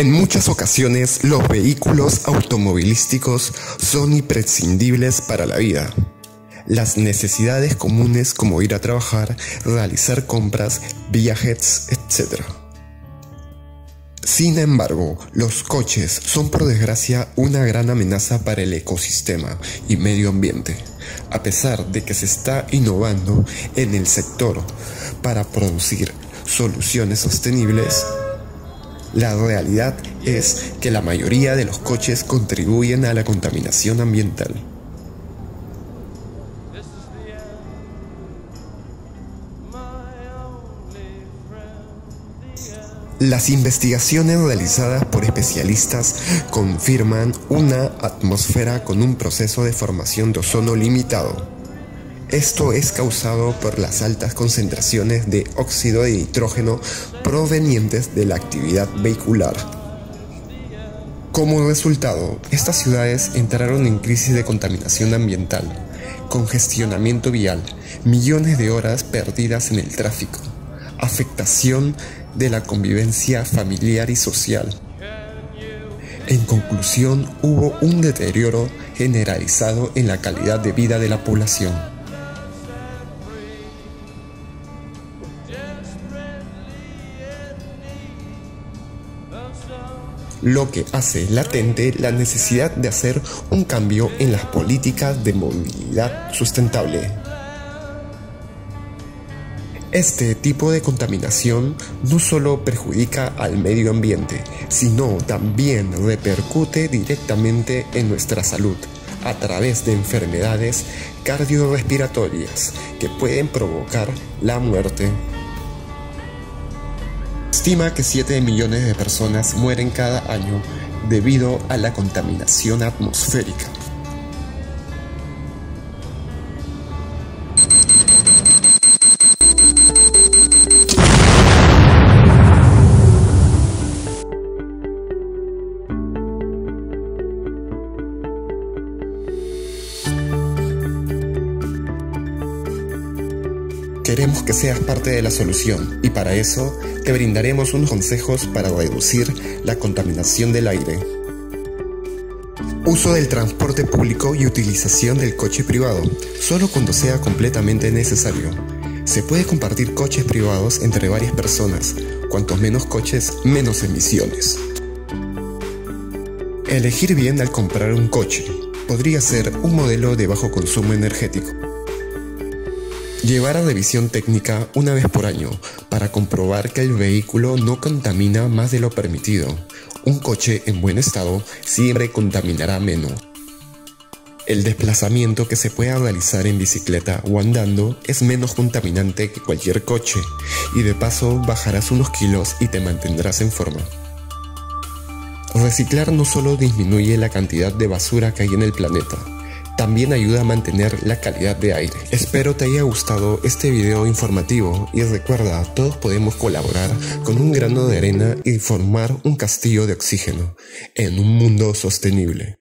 En muchas ocasiones, los vehículos automovilísticos son imprescindibles para la vida. Las necesidades comunes como ir a trabajar, realizar compras, viajes, etc. Sin embargo, los coches son por desgracia una gran amenaza para el ecosistema y medio ambiente, a pesar de que se está innovando en el sector para producir soluciones sostenibles. La realidad es que la mayoría de los coches contribuyen a la contaminación ambiental. Las investigaciones realizadas por especialistas confirman una atmósfera con un proceso de formación de ozono limitado. Esto es causado por las altas concentraciones de óxido de nitrógeno provenientes de la actividad vehicular. Como resultado, estas ciudades entraron en crisis de contaminación ambiental, congestionamiento vial, millones de horas perdidas en el tráfico, afectación de la convivencia familiar y social. En conclusión, hubo un deterioro generalizado en la calidad de vida de la población. Lo que hace latente la necesidad de hacer un cambio en las políticas de movilidad sustentable. Este tipo de contaminación no solo perjudica al medio ambiente, sino también repercute directamente en nuestra salud a través de enfermedades cardiorrespiratorias que pueden provocar la muerte. Estima que 7 millones de personas mueren cada año debido a la contaminación atmosférica. Queremos que seas parte de la solución y para eso te brindaremos unos consejos para reducir la contaminación del aire. Uso del transporte público y utilización del coche privado, solo cuando sea completamente necesario. Se puede compartir coches privados entre varias personas. Cuantos menos coches, menos emisiones. Elegir bien al comprar un coche. Podría ser un modelo de bajo consumo energético. Llevar a revisión técnica una vez por año para comprobar que el vehículo no contamina más de lo permitido. Un coche en buen estado siempre contaminará menos. El desplazamiento que se pueda realizar en bicicleta o andando es menos contaminante que cualquier coche y de paso bajarás unos kilos y te mantendrás en forma. Reciclar no solo disminuye la cantidad de basura que hay en el planeta, también ayuda a mantener la calidad de aire. Espero te haya gustado este video informativo y recuerda, todos podemos colaborar con un grano de arena y formar un castillo de oxígeno en un mundo sostenible.